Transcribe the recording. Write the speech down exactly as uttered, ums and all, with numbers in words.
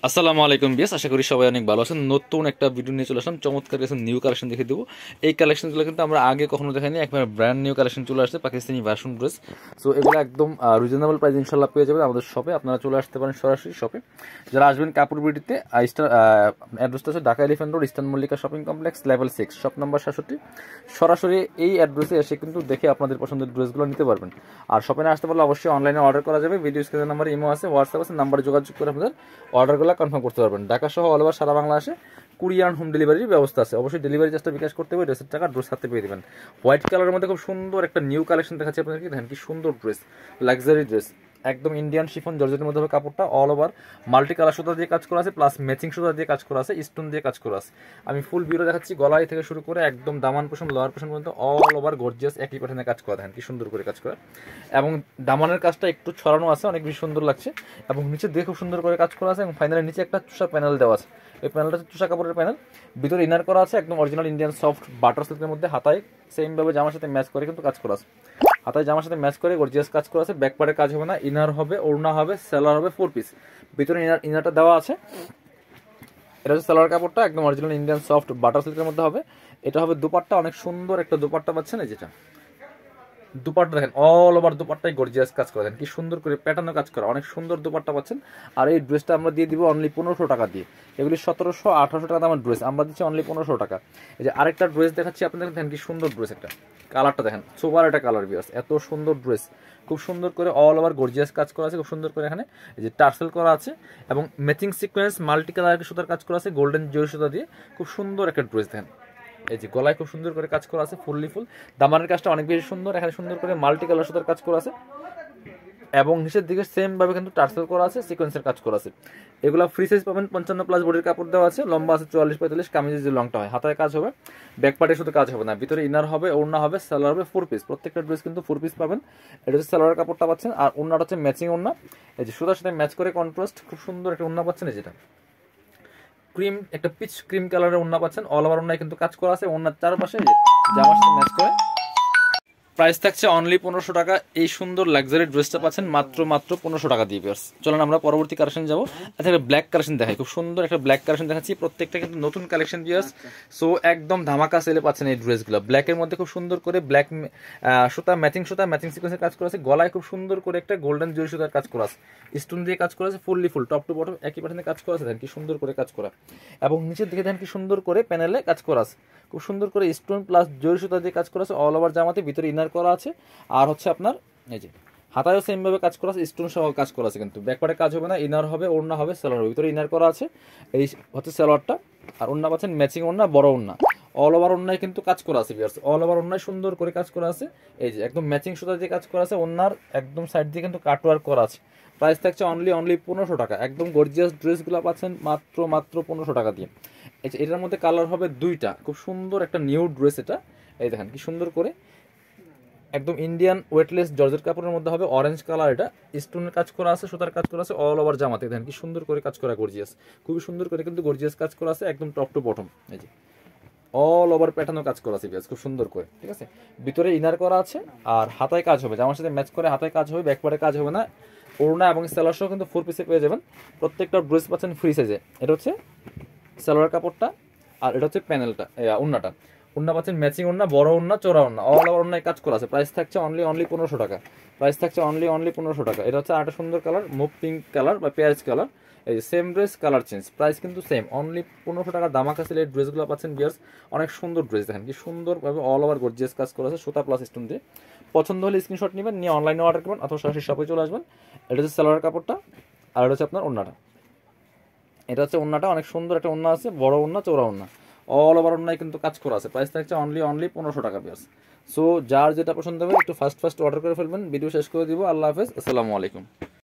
আসসালামু আলাইকুম বিয়াস, আশা করি সবাই অনেক ভালো আছেন। নতুন একটা ভিডিও নিয়ে চলে আসলাম, চমৎকার কিছু নিউ কালেকশন দেখে দেবো। এই কালেকশনগুলো কিন্তু আমরা আগে কখনো দেখাইনি, একবার ব্র্যান্ড নিউ কালেকশন চলে আসছে, পাকিস্তানি ভার্সন ড্রেস। সো এগুলো একদম রিজনেবল প্রাইস ইনশাল্লাহ পেয়ে যাবেন আমাদের শপে। আপনারা চলে আসতে পারেন সরাসরি শপে। যারা আসবেন কাপড়বিডিতে, স্টার অ্যাড্রেসটা আছে Dhaka Elephant Road, Eastern Mallika Shopping Complex, level six, shop number সাতষট্টি। সরাসরি এই অ্যাড্রেসে এসে কিন্তু দেখে আপনাদের পছন্দের ড্রেসগুলো নিতে পারবেন। আর শপে না আসতে পারলে অবশ্যই অনলাইনে অর্ডার করা যাবে। ভিডিও স্ক্রিনের নাম্বার ইমো আছে, হোয়াটসঅ্যাপ আছে, নাম্বারে যোগাযোগ করে আপনাদের অর্ডারগুলো কনফার্ম করতে পারবেন। ঢাকা সহ অল ওভার সারা বাংলাদেশে কুরিয়ার হোম ডেলিভারির ব্যবস্থা আছে। অবশ্যই ডেলিভারি চার্জটা বিকাশ করতে হবে, ড্রেসের টাকা ড্রেস হাতে পেয়ে দেবেন। হোয়াইট কালারের মধ্যে খুব সুন্দর একটা নিউ কালেকশন দেখাচ্ছি আপনাদেরকে। দেখেন কি সুন্দর ড্রেস, লাক্সারি ড্রেস, একদম ইন্ডিয়ান শিফন জর্জেটের মধ্যে হবে কাপড়টা। অল ওভার মাল্টি কালার সুতা দিয়ে কাজ করা আছে, প্লাস ম্যাচিং সুতা দিয়ে কাজ করা আছে, স্টোন দিয়ে কাজ করা আছে। আমি ফুল ভিডিও দেখাচ্ছি, গলাই থেকে শুরু করে একদম দামান পোষণ লোয়ার পোষণ পর্যন্ত অল ওভার গর্জিয়াস একই প্যাটার্নে কাজ করা। দেখেন কি সুন্দর করে কাজ করা, এবং দামানের কাজটা একটু ছড়ানো আছে, অনেক বেশি সুন্দর লাগছে। এবং নিচে দিয়ে খুব সুন্দর করে কাজ করা আছে, এবং ফাইনালি নিচে একটা চুষা প্যানেল দেওয়া আছে। এই প্যানেলটা হচ্ছে চুষা কাপড়ের প্যানেল, ভিতরে ইনার করা আছে একদম অরিজিনাল ইন্ডিয়ান সফট বাটার সিল্কের মধ্যে। হাতায় সেম ভাবে জামার সাথে ম্যাচ করে কিন্তু কাজ করা আছে, হাতায় জামার সাথে ম্যাচ করে গর্জিয়াস কাজ করা আছে। ব্যাক পার্টের কাজ হবে না, ইনার হবে, ওড়না হবে, সেলার হবে ফোর পিস। ভিতরে ইনার ইনারটা দেওয়া আছে। এটা হচ্ছে সালোয়ার কাপড়টা, একদম অরিজিনাল ইন্ডিয়ান সফট বাটার সিল্কের মধ্যে হবে। এটা হবে দুপাট্টা, অনেক সুন্দর একটা দুপাট্টা পাচ্ছেন। এই যেটা দুপাট্টা দেখেন, অল ওভার দুপাট্টাই গর্জিয়াস কাজ করে, দেখেন কি সুন্দর করে প্যাটার্নও কাজ করা, অনেক সুন্দর দুপাট্টা পাচ্ছেন। আর এই ড্রেসটা আমরা দিয়ে দিব অনলি পনেরোশো টাকা দিয়ে। এগুলি সতেরোশো আঠারোশো টাকা দামের ড্রেস, আমরা দিচ্ছি অনলি পনেরোশো টাকা। এই যে আরেকটা ড্রেস দেখাচ্ছি আপনাদের, দেখেন কি সুন্দর ড্রেস, একটা কালারটা দেখেন, সুপার একটা কালার বিয়ার্স, এত সুন্দর ড্রেস, খুব সুন্দর করে অল ওভার গর্জিয়াস কাজ করা আছে, খুব সুন্দর করে এখানে এই যে টার্সেল করা আছে, এবং ম্যাচিং সিকোয়েন্স মাল্টি কালার সুতার কাজ করা আছে, গোল্ডেন জরি সুতা দিয়ে খুব সুন্দর একটা ড্রেস। দেখেন এই যে গলায় খুব সুন্দর করে কাজ করা আছে, ফুললি ফুল। দামানের কাজটা অনেক বেশি সুন্দর, এখানে সুন্দর করে মাল্টি কালার সুতার কাজ করা আছে, এবং নিচের দিকে সেম ভাবে কিন্তু টার্সেল করা আছে, সিকোয়েন্সের কাজ করা আছে। এগুলো ফ্রি সাইজ পাবেন, পঞ্চান্ন প্লাস বডির কাপড় দেওয়া আছে, লম্বা আছে চুয়াল্লিশ পঁয়তাল্লিশ, কামিজের যে লংটা হয়। হাতায় কাজ হবে, ব্যাক পার্টে শুধু কাজ হবে না, ভিতরে ইনার হবে, ওড়না হবে, সালোয়ার হবে ফোর পিস। প্রত্যেকটা ড্রেস কিন্তু ফোর পিস পাবেন। এটা হচ্ছে সালোয়ার কাপড়টা পাচ্ছেন, আর ওড়নাটা হচ্ছে ম্যাচিং ওড়না। এই যে সুতার সাথে ম্যাচ করে কন্ট্রাস্ট খুব সুন্দর একটা ওড়না পাচ্ছেন। যেটা ক্রিম, একটা পিচ ক্রিম কালারের ওড়না পাচ্ছেন, অল ওভার ওড়নায় কিন্তু কাজ করা আছে। ওড়নার চারপাশে জামার সাথে ম্যাচ করে। প্রাইস থাকছে অনলি পনেরোশো টাকা। এই সুন্দর লাক্সারি ড্রেসটা পাচ্ছেন মাত্র মাত্র পনেরোশো টাকা দিয়ে। বিয়ার্স চলেন আমরা পরবর্তী কালেকশন যাবো। আচ্ছা, একটা ব্ল্যাক কালেকশন দেখাই, খুব সুন্দর একটা ব্ল্যাক কালেকশন দেখাচ্ছি। প্রত্যেকটা কিন্তু নতুন কালেকশন বিয়ার্স, সো একদম ধামাকা সেলে পাচ্ছেন এই ড্রেসগুলো। ব্ল্যাকের মধ্যে খুব সুন্দর করে ব্ল্যাক সুতা, ম্যাচিং সুতা, ম্যাচিং সিকোয়েন্সের কাজ করা আছে। গলায় খুব সুন্দর করে একটা গোল্ডেন জরি সুতার কাজ করা আছে, স্টোন দিয়ে কাজ করা আছে, fully full top to bottom একই প্যাটার্নে কাজ করা আছে। দেখেন কি সুন্দর করে কাজ করা, এবং নিচের দিকে দেখেন কি সুন্দর করে প্যানেলে কাজ করা আছে, খুব সুন্দর করে স্টোন প্লাস জরি সুতা দিয়ে কাজ করা আছে। অল ওভার জামাতে ভিতরে ইনার করা আছে, আর হচ্ছে আপনার এই যে হাতায়ও সেম ভাবে কাজ করা আছে, স্টোন সহ কাজ করা আছে। কিন্তু ব্যাকপার্টে কাজ হবে না, ইনার হবে, ওড়না হবে, সালোয়ার হবে, ভিতরে ইনার করা আছে। এই হচ্ছে সালোয়ারটা, আর ওড়না পাচ্ছেন ম্যাচিং ওড়না, বড় ওড়না। অল ওভার ওড়নায় কিন্তু কাজ করা আছে বিয়ার্স, অল ওভার ওড়নায় সুন্দর করে কাজ করা আছে। এই যে একদম ম্যাচিং সুতা দিয়ে কাজ করা আছে, ওড়নার একদম সাইড দিয়ে কিন্তু কাটওয়ার্ক করা আছে। প্রাইস থাকছে অনলি অনলি পনেরোশো টাকা। একদম গর্জিয়াস ড্রেসগুলো পাচ্ছেন মাত্র মাত্র পনেরোশো টাকা দিয়ে। এটার মধ্যে কালার হবে দুইটা, খুব সুন্দর একটা নিউ ড্রেস এটা। এই দেখেন কি সুন্দর করে একদম ইন্ডিয়ান ওয়েটলেস জর্জেট কাপড়ের মধ্যে হবে, অরেঞ্জ কালার। এটা স্টোনের কাজ করা আছে, সুতার কাজ করা আছে, অল ওভার জামাতে দেখেন কি সুন্দর করে কাজ করা, গর্জিয়াস, খুবই সুন্দর করে কিন্তু গর্জিয়াস কাজ করা আছে, একদম টপ টু বটম। এই যে অল ওভার প্যাটার্নও কাজ করা আছে খুব সুন্দর করে, ঠিক আছে। ভিতরে ইনার করা আছে, আর হাতায় কাজ হবে, জামার সাথে ম্যাচ করে হাতায় কাজ হবে, ব্যাকপার্টে কাজ হবে না। ওড়না এবং সালোয়ার সহ কিন্তু ফোর পিসে পেয়ে যাবেন। প্রত্যেকটা ড্রেস পাচ্ছেন ফ্রি সাইজে। এটা হচ্ছে সালোয়ার কাপড়টা, আর এটা হচ্ছে প্যানেলটা, ওড়নাটা। ওড়না পাচ্ছেন ম্যাচিং ওড়না, বড় ওড়না, চোরা ওড়না, অল ওভার ওড়নায় কাজ করা আছে। প্রাইস থাকছে অনলি অনলি পনেরোশো টাকা। প্রাইস থাকছে অনলি অনলি পনেরোশো টাকা। এটা হচ্ছে আরেকটা সুন্দর কালার, মুভ পিঙ্ক কালার বা পেঁয়াজ কালার। এই যে same dress, colour change, price কিন্তু সেম, অনলি পনেরোশো টাকা। দামাকা সেলে এই ড্রেসগুলো পাচ্ছেন বিয়ার্স, অনেক সুন্দর ড্রেস। দেখেন কি সুন্দরভাবে অল ওভার গর্জিয়াস কাজ করা আছে, সুতা প্লাস স্টোন দিয়ে। পছন্দ হলে স্ক্রিনশট নেবেন, নিয়ে অনলাইনে অর্ডার করবেন, অথবা সরাসরি শপে চলে আসবেন। এটা হচ্ছে সালোয়ার কাপড়টা, আর এটা হচ্ছে আপনার ওড়নাটা। এটা হচ্ছে ওড়নাটা, অনেক সুন্দর একটা ওড়না আছে, বড় ওড়না, চৌড়া ওড়না, অল ওভার ওড়নায় কিন্তু কাজ করা আছে। প্রাইস থাকছে অনলি অনলি পনেরোশো টাকা বিয়ার্স। সো যার যেটা পছন্দ হবে একটু ফাস্ট ফাস্ট অর্ডার করে ফেলবেন। ভিডিও শেষ করে দিব। আল্লাহ হাফেজ, আসসালামু আলাইকুম।